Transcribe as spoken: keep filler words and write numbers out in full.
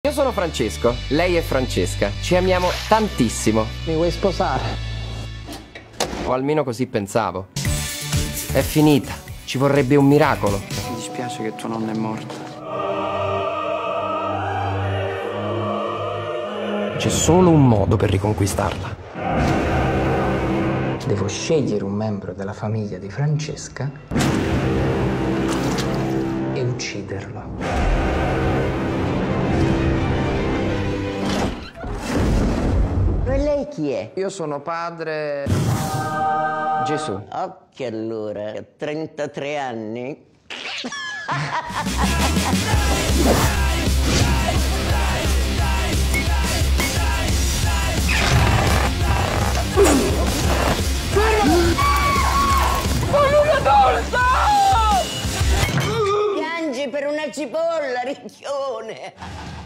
Io sono Francesco, lei è Francesca. Ci amiamo tantissimo. Mi vuoi sposare? O almeno così pensavo. È finita. Ci vorrebbe un miracolo. Mi dispiace che tua nonna è morta. C'è solo un modo per riconquistarla. Devo scegliere un membro della famiglia di Francesca e ucciderlo. E lei chi è? Io sono padre Gesù. Occhio allora, a trentatré anni. Piangi per una cipolla, ricchione!